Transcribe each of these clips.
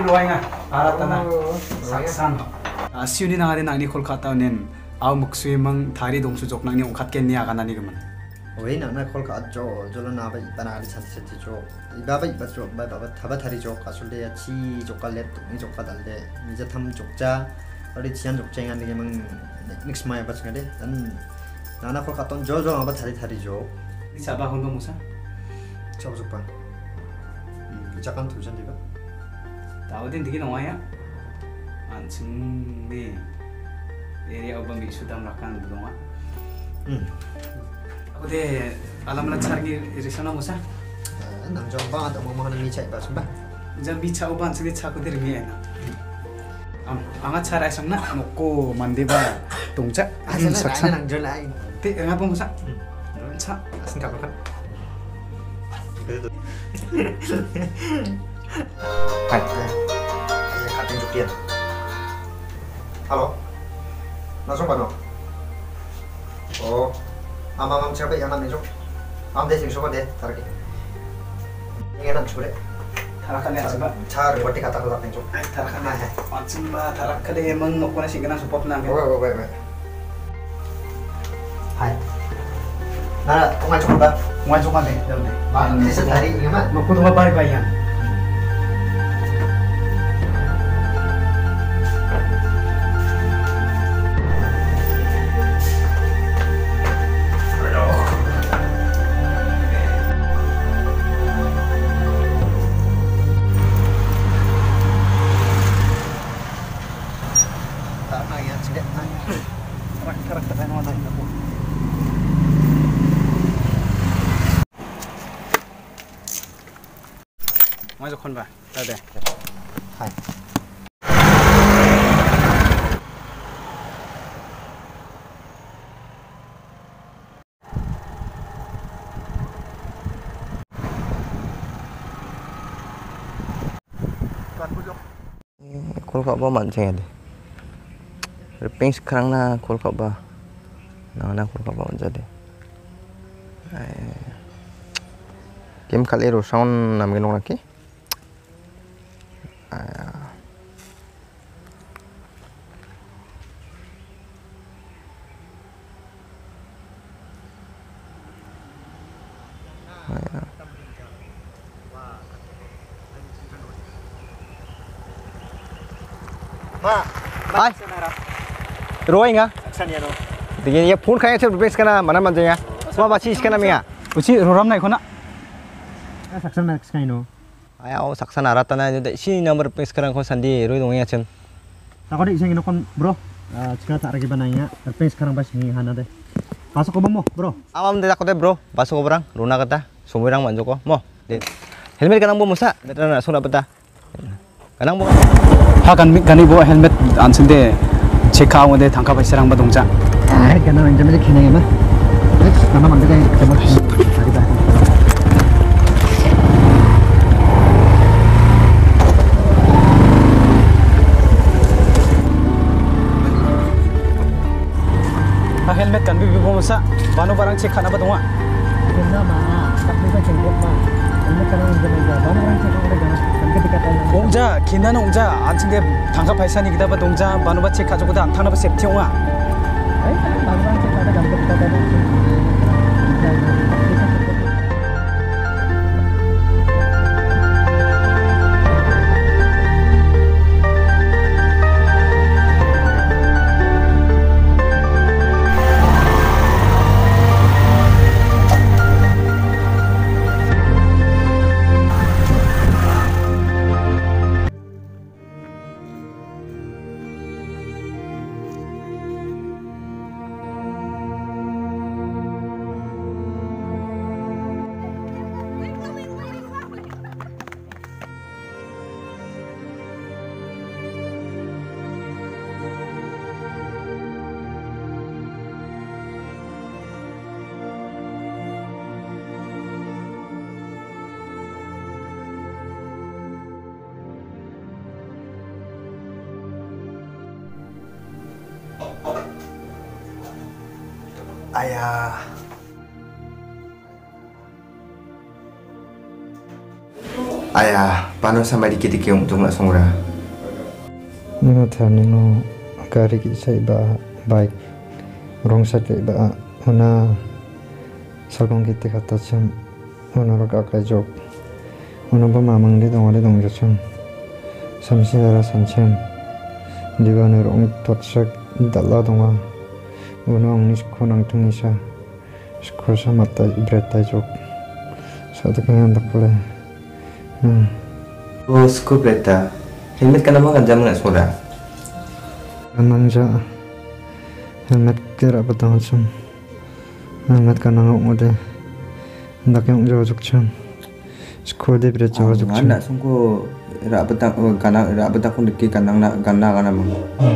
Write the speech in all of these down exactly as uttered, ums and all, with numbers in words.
roinga aratana saksan siuni nangade nangni kolkata nen aw muksui mang thari dongsu jok nangni ongkhat ken ni agana ni gaman oi nangna kolkata jo jolo na ba ibana ali chanti chanti jo ibaba iba jo ba ba thaba thari jo kasulde ya chi jokale ni jokadalde nija tham jokja ori chian jokjenga ni mang next maya ba chngade dan nana kolkata jo jo ba thari thari jo ni saba hondo musa chau jokpan jakan tujan diba taudin digi nongaya anching ni area obang bi sudam rakan donga hmm ode alam la chargi risana musa nang jong ba da mo mahana mi chai ba sumba jam bi chau ban sini chaku der mi na am anga charai samna nokko mandeba tongja saksa nang jon ai te ngapa musa cha singkap kan Hai, saya katin Jukian. Halo, langsung Pak. Oh, amam am siapa yang namanya Jok? Am deh sing sobat deh, tarik. Ini enak cure. Tarakan ya coba. Car berarti kata kata Jok. Tarakan ya. Macam bah tarak kade emang nokona sing kena support nang. Oh, oh, baik, baik. Hai. Nah, tungai cukup Pak. Ngaju kan deh, jauh deh. Ini setari ini mah. Nokku tuh bye bye ya. Maju kon ba, tade. Hai. Kolkata ba mancing ada. Repeng sekarang na kolkata ba. Na na kolkata ba jadi. Game kali ro sound nam genong laki. Ma, hai. Roy nga. saksan ya no. Dingin ya phone kaya se base kana mana manjaya. Wa ba chi iskana minga. Uci roram nai kona. Saksan max kai no. Ayo saksan aratana de si number base kana ko sandi roy dong ya chen. Takut iseng ini kon bro. Jika tak lagi bananya, tapi sekarang pas ini hana deh. Masuk ke mo, bro. Awam de takut bro. Masuk ke orang. Runa kata. Sumirang manjoko. Mo. Helmet kanang bo musa. Betra na suna peta. Kanang bo. Hakan gani bo helmet ansinde check-out ngode tangka paisarang ba dongja. Ah, kanang anjam je kene ma. Nama mangga dai ketemu. Hari dah. Helmet kan bibi bo musa. Banu barang check kana ba donga. Kena ma, tapi kan cengkok ma. Helmet kanang anjam aja. Banu orang cengkok udah jangan. 옹자 긴나는 옹자 안친데 당가 발산이 기다바 동자 바누바 체 가지고도 안 타나바 셉티옹아 에이 바누바 체 가다 감도 기다다 Ayah. Ayah, pano sama dikit-dikit untuk nak sungura. Nino ternino gari kita iba baik wrong side iba una salong kita kata cem una roga kajok una ba mamang di dong ada dong jacem samsi dara sancem di bawah rong totsak dalla donga una ong nisko nang tungisa skor sama ta ibreta jok satu kenyan dakle hmm Oh, skor berita. Helmet kan nama kan jamu nak sungura. Ananja helmet kira petang cem helmet kan nangok mode hendak yang jauh cem skor de bere jauh cem Anak sungguh rak petang kana rak petang pun deki kanang nak kana kana mah.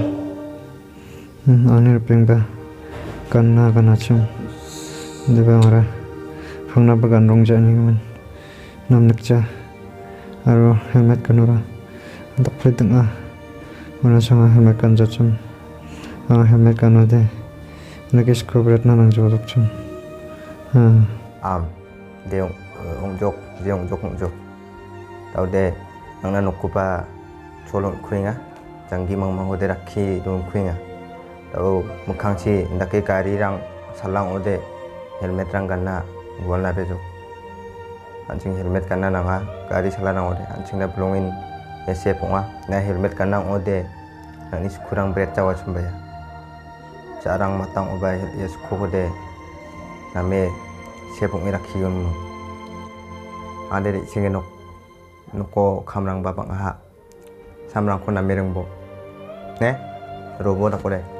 hmm anir pengba kanna kana cem de bangara phangna bagan rong jani man nam nakcha aro helmet kanura tak tengah mana sangat helmet kan jacem ah helmet kan ada lagi skor berat nang jauh cem ah Am, dia ong jok, dia ong jok ong jok. Tahu deh, nang nanu kupa colon kuinga, jangi mang mang ode rakhi don kuinga. Tahu mukhang si ndake kari rang salang ode helmet rang ganna gol na bejo. Ancing helmet kanna nanga kari salang ode, ancing na belongin ese ponga, na helmet kanna ode, nang is kurang berat cawa cumbaya. Jarang matang obai yes kode, name sepung irak hiun ada di sini nok noko kamrang babang aha samrang kona mereng bo ne robo tak boleh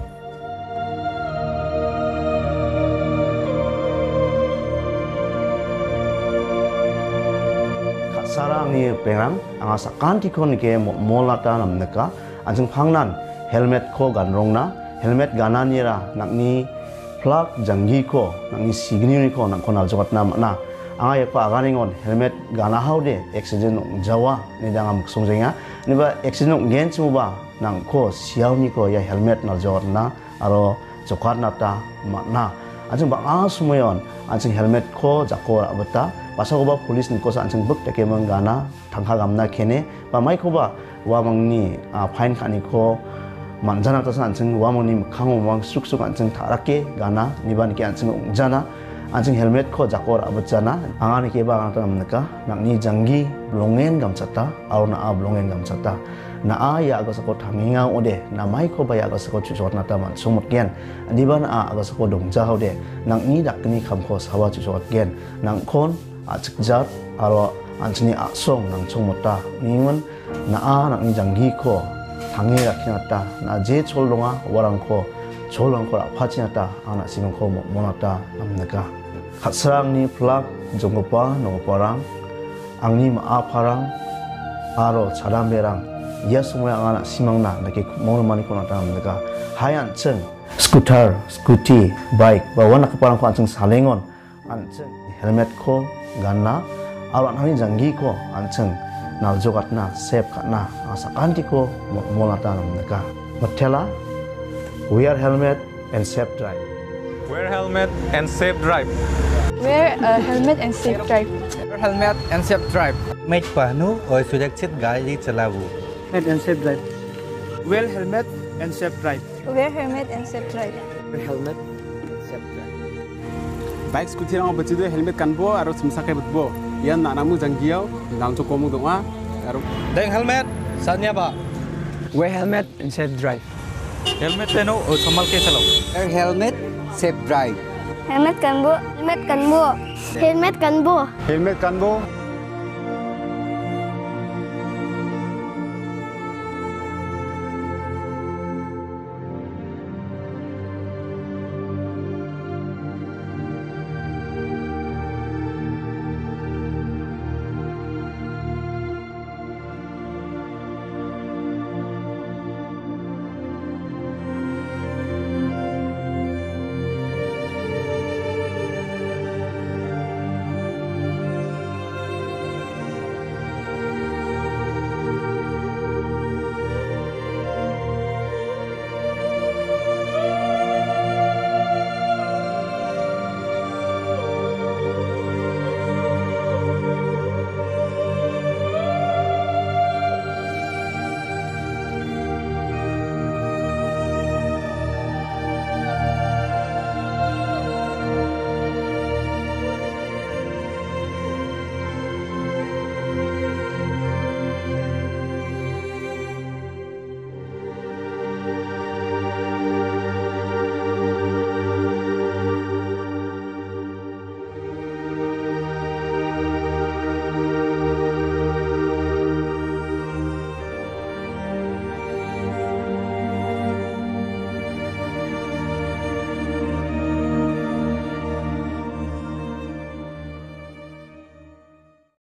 sarang ni pengram anga sakan tikon ke molata namneka anjing phangnan helmet ko ganrongna helmet gananira nakni plak jangi ko nang signi ko nang konal jokat na na anga yakpa aganingon helmet gana haude accident jawa ni dangam songjenga ni ba accident gen chuba nang ko siauni ko ya helmet na jawat na aro jokat na ta ma na anjing ba a sumoyon anjing helmet ko jako abata basa ko ba police ni ko sa anjing buk teke mang gana thangha gamna kene ba mai ko ba wa mangni fine khani ko manjana tasan anjing wamoni khango mang suk suk anjing tharake gana niban ke anjing ungjana anjing helmet ko jakor abjana angani ke ba ngata namnaka nakni jangi blongen gamchata aw na a blongen gamchata na a ya aga sako thaminga ode na mai ko ba ya aga sako chujot na taman sumut gen niban a aga sako dongja hode nakni dakni khamko sawa chujot gen nang khon achjat aro anjini asong nang chungmota ningon na a nakni jangi ko 당해 rakhinata na je cholonga warangko cholongko apachinata ana simongko monata namnaka khatsrangni plak jonggopa nongparang angni maaparang aro charamberang yasmoya ana simangna nake monomani konata namnaka hayan cheng scooter scooty bike ba wana kaparang ko ancheng salengon ancheng helmet ko ganna aro anhani jangi ko ancheng nal jogatna sep katna asakanti ko molata namnaka matela wear helmet and safe drive wear helmet and safe drive wear a helmet and safe drive wear helmet and safe drive Make pahnu और सुरक्षित गाड़ी चलाओ helmet and safe drive wear helmet and safe drive wear helmet and safe drive wear helmet and safe drive bike scooter ang becido helmet kanbo aro sumsakai betbo yan nanamu janggiau nang cokomu doa aro Deng helmet saatnya pak wear helmet and safe drive helmet pehनो और संभल के चलाओ wear helmet safe drive helmet kanbo helmet kanbo helmet kanbo helmet kanbo